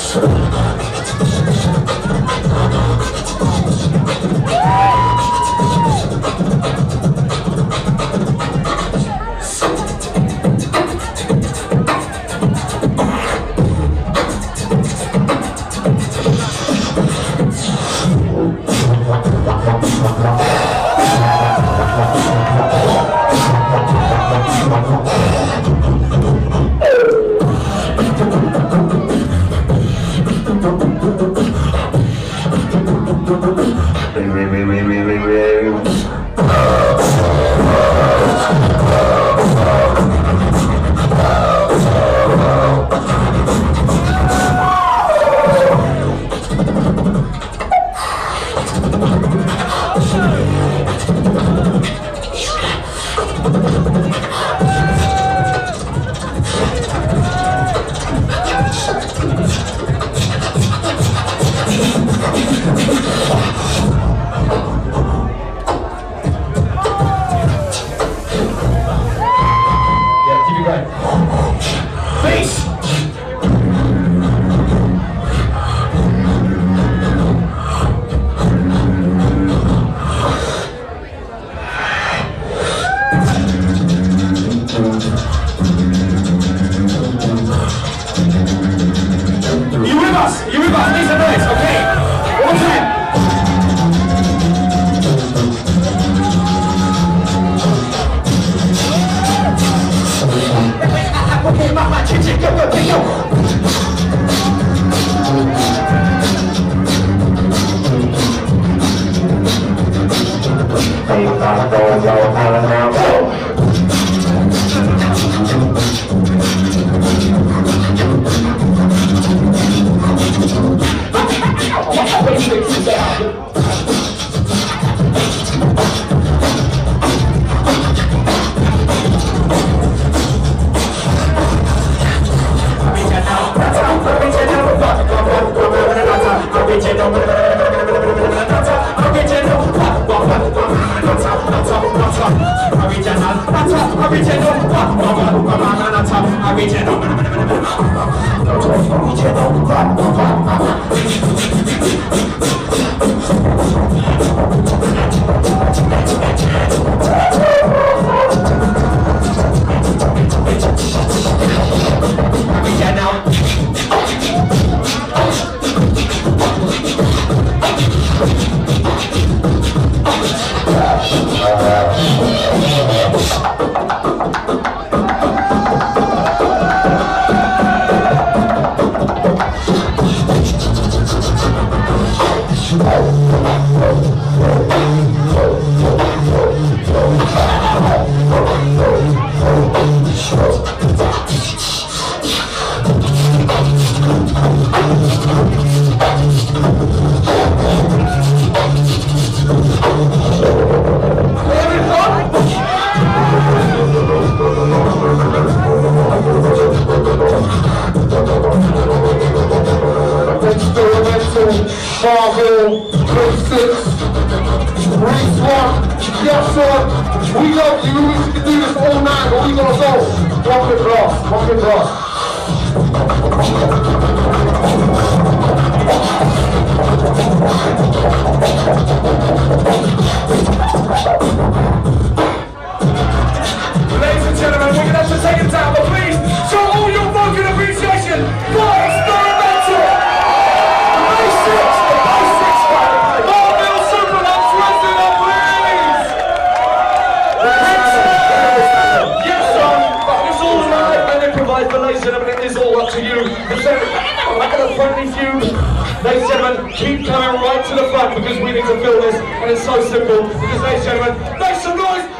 Fargo, Place 6, Race 1, yes sir, we love you, we can do this all night, but we gonna go. Rocket glass, rocket glass. Ladies and gentlemen, we're gonna have to take it down, but please, show all your fucking appreciation for Experimental! Race 6! Ladies and gentlemen, it is all up to you. Back at the friendly feud. Ladies and gentlemen, keep coming right to the front because we need to fill this, and it's so simple. Because, ladies and gentlemen, make some noise